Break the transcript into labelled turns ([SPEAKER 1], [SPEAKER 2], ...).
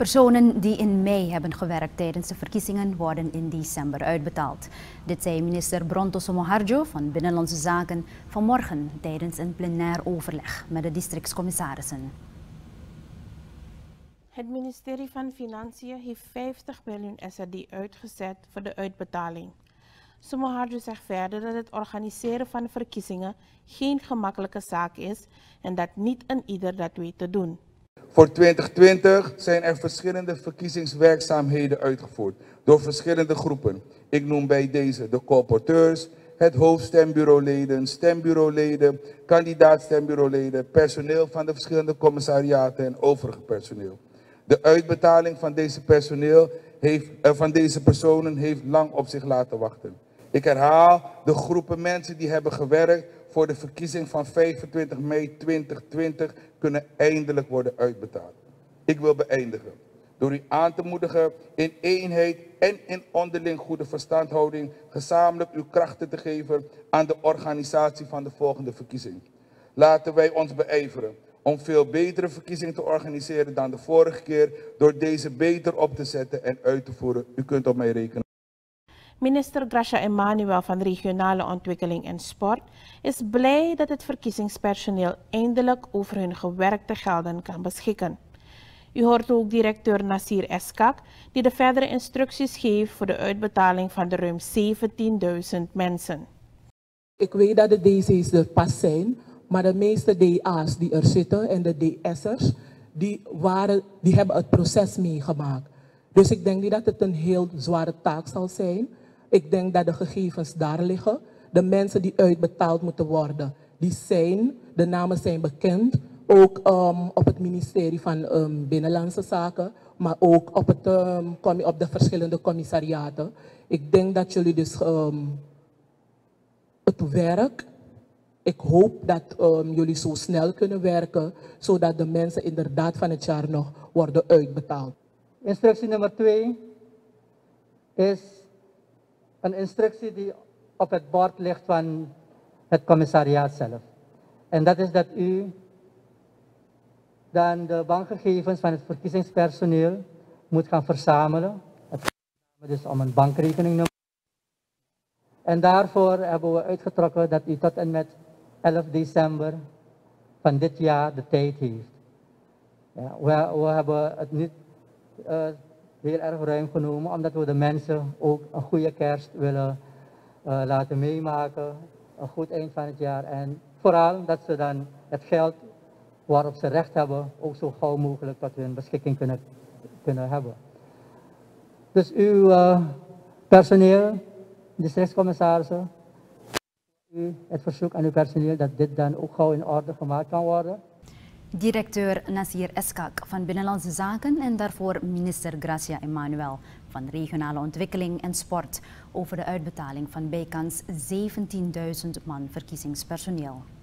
[SPEAKER 1] Personen die in mei hebben gewerkt tijdens de verkiezingen worden in december uitbetaald. Dit zei minister Bronto Somoharjo van Binnenlandse Zaken vanmorgen tijdens een plenair overleg met de districtscommissarissen.
[SPEAKER 2] Het ministerie van Financiën heeft 50 miljoen SRD uitgezet voor de uitbetaling. Somoharjo zegt verder dat het organiseren van verkiezingen geen gemakkelijke zaak is en dat niet een ieder dat weet te doen.
[SPEAKER 3] Voor 2020 zijn er verschillende verkiezingswerkzaamheden uitgevoerd door verschillende groepen. Ik noem bij deze de colporteurs, het hoofdstembureauleden, stembureauleden, kandidaat-stembureauleden, personeel van de verschillende commissariaten en overige personeel. De uitbetaling van deze personen heeft lang op zich laten wachten. Ik herhaal, de groepen mensen die hebben gewerkt voor de verkiezing van 25 mei 2020 kunnen eindelijk worden uitbetaald. Ik wil beëindigen door u aan te moedigen in eenheid en in onderling goede verstandhouding gezamenlijk uw krachten te geven aan de organisatie van de volgende verkiezing. Laten wij ons beijveren om veel betere verkiezingen te organiseren dan de vorige keer door deze beter op te zetten en uit te voeren. U kunt op mij rekenen.
[SPEAKER 2] Minister Gracia Emanuel van Regionale Ontwikkeling en Sport is blij dat het verkiezingspersoneel eindelijk over hun gewerkte gelden kan beschikken. U hoort ook directeur Nasir Eskak, die de verdere instructies geeft voor de uitbetaling van de ruim 17.000 mensen.
[SPEAKER 4] Ik weet dat de DC's er pas zijn, maar de meeste DA's die er zitten en de DS'ers, die hebben het proces meegemaakt. Dus ik denk niet dat het een heel zware taak zal zijn. Ik denk dat de gegevens daar liggen. De mensen die uitbetaald moeten worden, de namen zijn bekend. Ook op het ministerie van Binnenlandse Zaken, maar ook op de verschillende commissariaten. Ik denk dat jullie dus het werk, ik hoop dat jullie zo snel kunnen werken, zodat de mensen inderdaad van het jaar nog worden uitbetaald.
[SPEAKER 5] Instructie nummer 2 is een instructie die op het bord ligt van het commissariaat zelf. En dat is dat u dan de bankgegevens van het verkiezingspersoneel moet gaan verzamelen. Het gaat dus om een bankrekeningnummer. En daarvoor hebben we uitgetrokken dat u tot en met 11 december van dit jaar de tijd heeft. Ja, we hebben het niet heel erg ruim genomen, omdat we de mensen ook een goede kerst willen laten meemaken, een goed eind van het jaar. En vooral dat ze dan het geld waarop ze recht hebben, ook zo gauw mogelijk tot hun beschikking kunnen hebben. Dus uw personeel, districtscommissarissen, het verzoek aan uw personeel dat dit dan ook gauw in orde gemaakt kan worden.
[SPEAKER 1] Directeur Nasir Eskak van Binnenlandse Zaken en daarvoor minister Gracia Emanuel van Regionale Ontwikkeling en Sport over de uitbetaling van bijkans 17.000 man verkiezingspersoneel.